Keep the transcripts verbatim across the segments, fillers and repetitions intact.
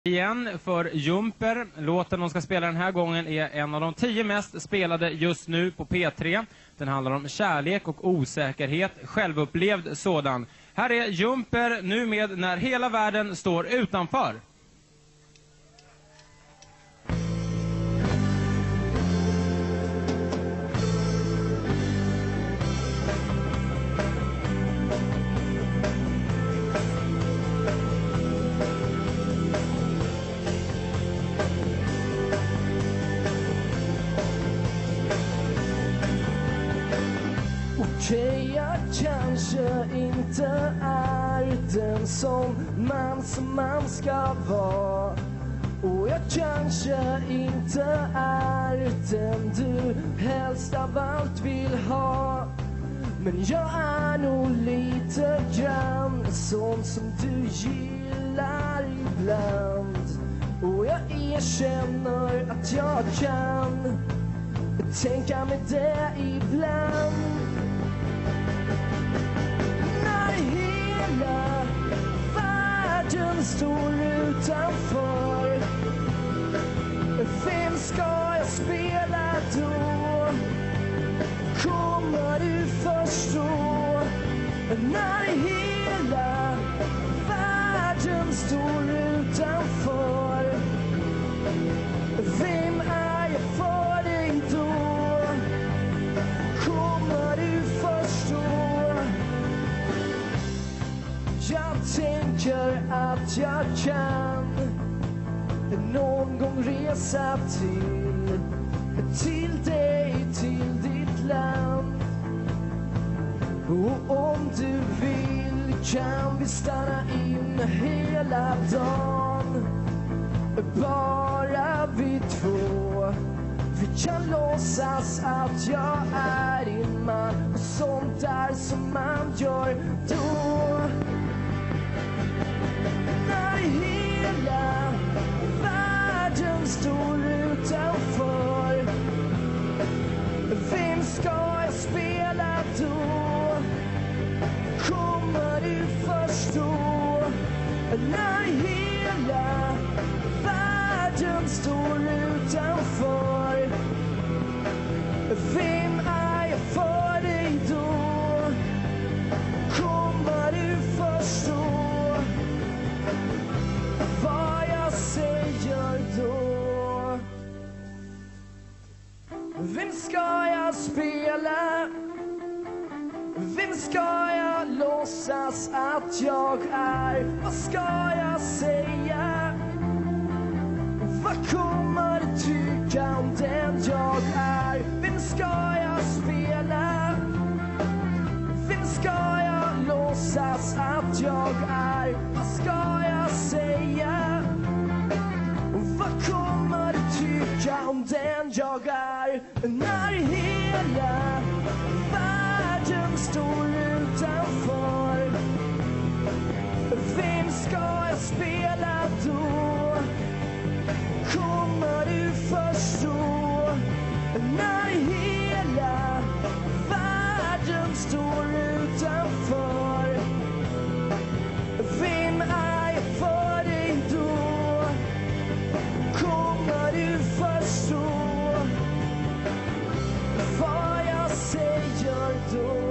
Igen för Jumper. Låten de ska spela den här gången är en av de tio mest spelade just nu på P tre. Den handlar om kärlek och osäkerhet, självupplevd sådan. Här är Jumper nu med När hela världen står utanför. Okej, jag kanske inte är den som man som man ska vara. Och jag kanske inte är den du helst av allt vill ha. Men jag är nog lite grann sån som du gillar ibland. Och jag erkänner att jag kan tänka mig det ibland. Hela världen står utanför. Vem ska jag spela då? Kommer du förstå? När hela världen står utanför, vem är jag för dig då? Kommer du förstå? Jag tänker att jag kan någon gång resa till Till dig, till ditt land. Och om du vill kan vi stanna in hela dagen, bara vi två. Vi kan låtsas att jag är din man, och sånt där som man gör då. När hela världen står utanför, vem ska jag spela då? Kommer du förstå? När hela världen står utanför, vem är jag för dig då? Kommer du förstå vad jag säger då? Vem ska jag spela? Vem ska jag låtsas att jag är? Vad ska jag säga? Vad kommer du tycka om den jag är? Vem ska jag spela? Vem ska jag låtsas att jag är? Vad ska jag säga? Vad kommer du tycka om den jag är? När hela världen står utanför, vem ska jag spela då? Kommer du förstå? När hela världen står utanför, vem är jag för dig då? Kommer du förstå vad jag säger då?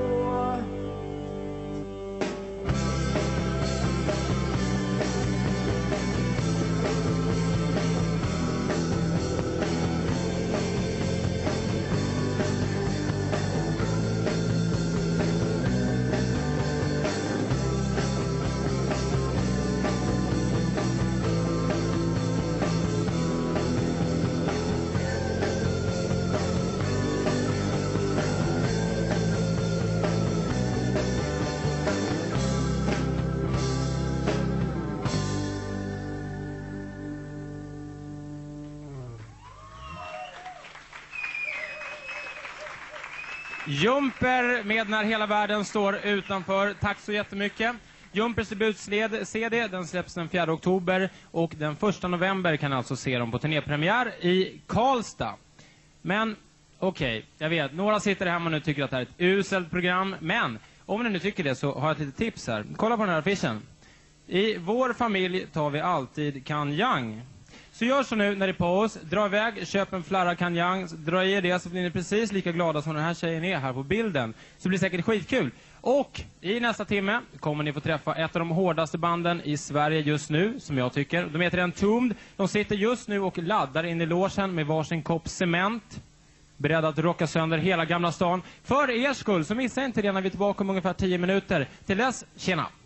Jumper med När hela världen står utanför. Tack så jättemycket. Jumpers debut-C D, den släpps den fjärde oktober och den första november kan alltså se dem på turnépremiär i Karlstad. Men okej, okay, jag vet, några sitter hemma och nu tycker att det här är ett uselt program, men om ni nu tycker det så har jag ett litet tips här. Kolla på den här affischen. I vår familj tar vi alltid kanjang. Så gör så nu när det är paus. Dra iväg, köp en flarra kanjang, dra i det så blir ni precis lika glada som den här tjejen är här på bilden. Så blir det säkert skitkul. Och i nästa timme kommer ni få träffa ett av de hårdaste banden i Sverige just nu, som jag tycker. De heter Entombed. De sitter just nu och laddar in i logen med varsin kopp cement. Beredda att rocka sönder hela Gamla stan. För er skull, så missa inte det när vi är tillbaka om ungefär tio minuter. Till dess, tjena!